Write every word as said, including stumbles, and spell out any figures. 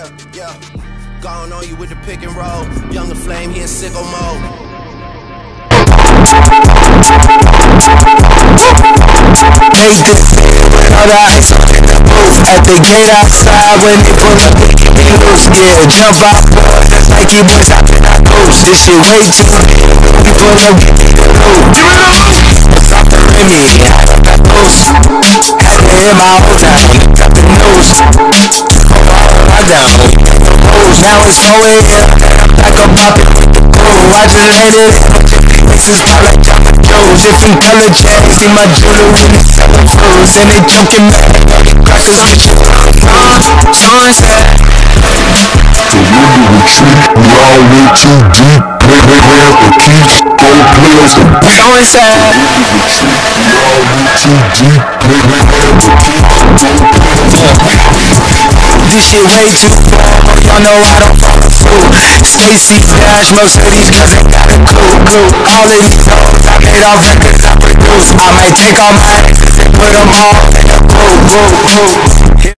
Yeah, yeah. Gone on you with the pick and roll. Younger flame, he in sicko mode. Make this with all the ice in the booth. At the gate outside when they pull up, they keep me loose. Yeah, jump out, boys, that's Nike boys out in our coast. This shit way too big. We pull up, get me the loot. It's off the Remy, I don't got those. Had to hit my own now, got the nose. Oh, I down, now it's four a m I'm back up poppin' with the crew. I just landed in my chicken mixes pop like Jamba Joe's. Different color jags, see my jewelry in the selling furs. And they joking mad, all the crackers get you uh, sunset. The window retreat, we all way too deep. Play, play, play up the keys, go play us the beat. Sunset. The window retreat, we all way too deep. Play, play, play up the keys, go play us the beat. This shit way too far, y'all know I don't follow suit. Stacy Dash, most of these cause they got a clue, clue. All of these hoes, I made all records I produce. I might take all my exes and put them all in a group, group, group.